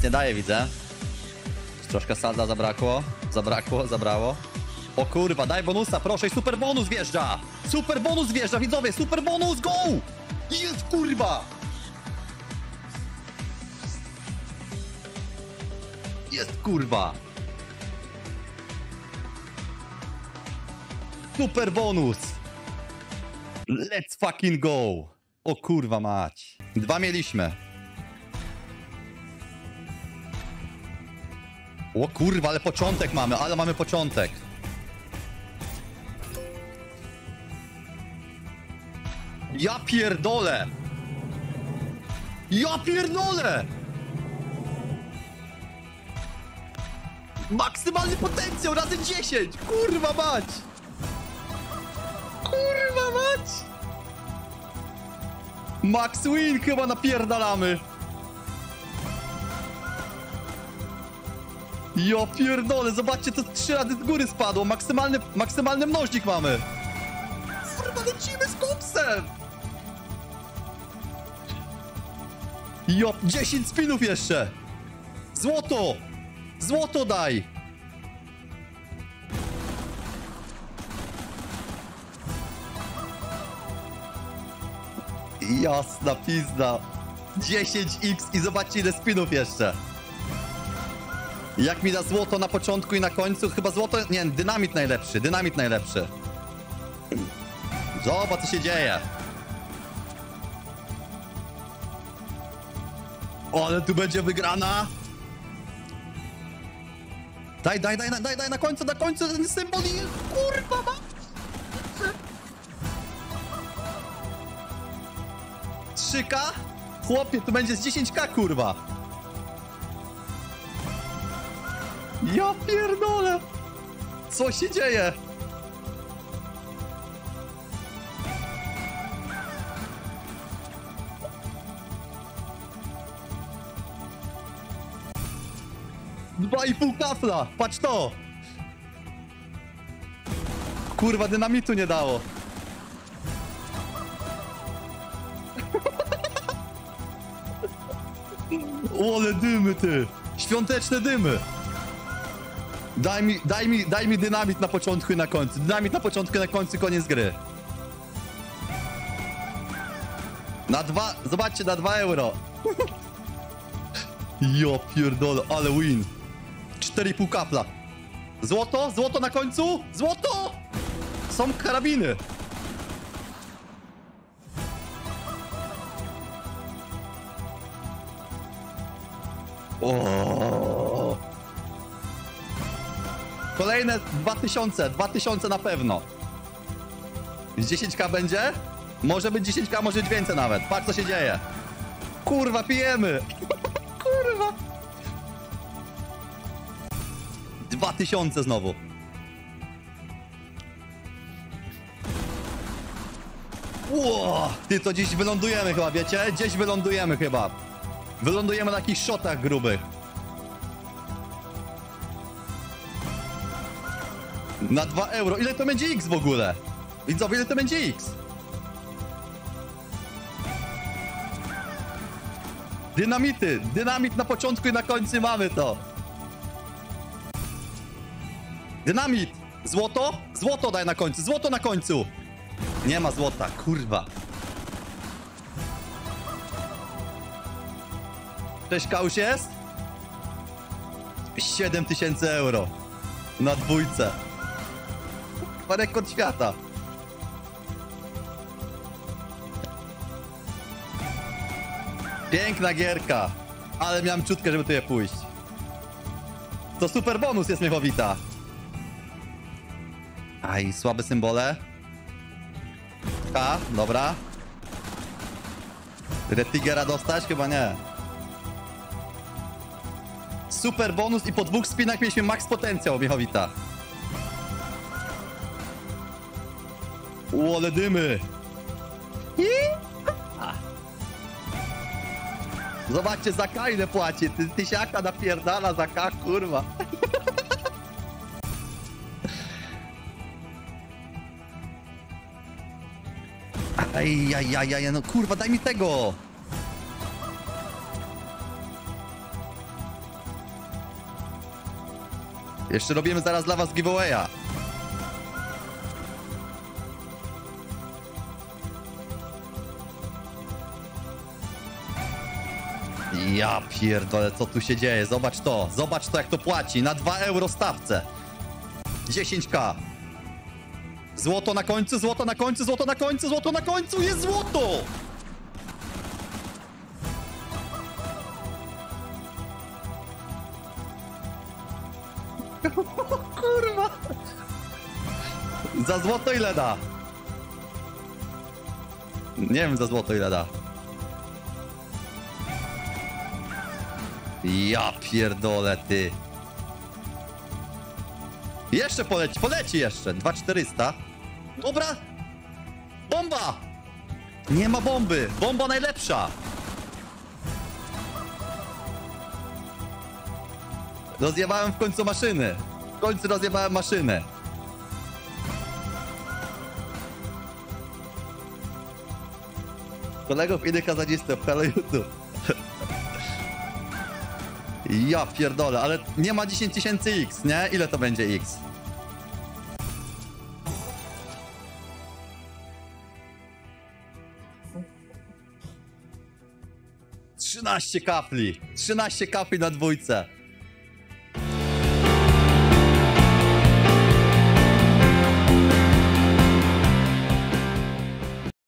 Nic nie daje, widzę. Troszkę salda zabrakło. Zabrało. O kurwa, daj bonusa, proszę. I super bonus wjeżdża. Super bonus wjeżdża, widzowie. Super bonus, go! Jest, kurwa. Jest, kurwa. Super bonus. Let's fucking go. O kurwa mać. 2 mieliśmy. O kurwa, ale początek mamy, początek. Ja pierdolę. Maksymalny potencjał razy 10. Kurwa mać. Max win chyba napierdalamy. Ja pierdolę, zobaczcie, to 3 razy z góry spadło. Maksymalny mnożnik mamy. Kurwa, lecimy z koksem. 10 spinów jeszcze. Złoto daj. Jasna pizda. 10x i zobaczcie, ile spinów jeszcze. Jak mi da złoto na początku i na końcu? Chyba złoto... Nie, dynamit najlepszy. Zobacz, co się dzieje. O, ale tu będzie wygrana. Daj na końcu ten symbol i... Kurwa, ma... 3K? Chłopie, tu będzie z 10K, kurwa. Ja pierdolę! Co się dzieje? Dwa i pół kafla! Patrz to! Kurwa, dynamitu nie dało. Ole dymy, ty! Świąteczne dymy! Daj mi dynamit na początku i na końcu. Dynamit na początku i na końcu, koniec gry. Na 2, zobaczcie, na 2 euro. Jo pierdolę, ale win. 4,5 kapla. Złoto na końcu? Złoto! Są karabiny. O. Kolejne 2000 na pewno. Z 10k będzie? Może być 10k, może być więcej nawet. Patrz, co się dzieje. Kurwa, pijemy. Kurwa. 2000 znowu. Ło, ty, to dziś wylądujemy chyba, wiecie? Gdzieś wylądujemy chyba. Wylądujemy na jakichś shotach grubych. Na 2 euro. Ile to będzie X w ogóle? Widzowie, ile to będzie X? Dynamity. Dynamit na początku i na końcu mamy to. Dynamit. Złoto? Złoto daj na końcu. Złoto na końcu. Nie ma złota. Kurwa. 6K już jest? 7000 euro. Na dwójce. Rekord świata. Piękna gierka. Ale miałem czutkę, żeby tu je pójść. To super bonus jest, Miechowita. Aj, słabe symbole. K, dobra. Retigera dostać? Chyba nie. Super bonus i po 2 spinach mieliśmy max potencjał, Miechowita. Ale dymy. Zobaczcie, za K ile płaci. Tysiaka napierdala za K, kurwa. Ajajajaj, no kurwa, daj mi tego. Jeszcze robimy zaraz dla was giveawaya. Ja pierdolę, co tu się dzieje? Zobacz to, jak to płaci. Na 2 euro stawce. 10k. Złoto na końcu, złoto na końcu, złoto na końcu, złoto na końcu, jest złoto! Kurwa! Za złoto ile da? Nie wiem za złoto ile da. Ja pierdolę, ty. Jeszcze poleci jeszcze. 2400. Dobra. Bomba! Nie ma bomby. Bomba najlepsza. Rozjebałem w końcu maszyny. W końcu rozjebałem maszynę. Kolegów innych kazanistów, hello YouTube. Ja pierdolę, ale nie ma 10 000 X, nie? Ile to będzie X? Trzynaście kapli. 13 kapli na dwójce.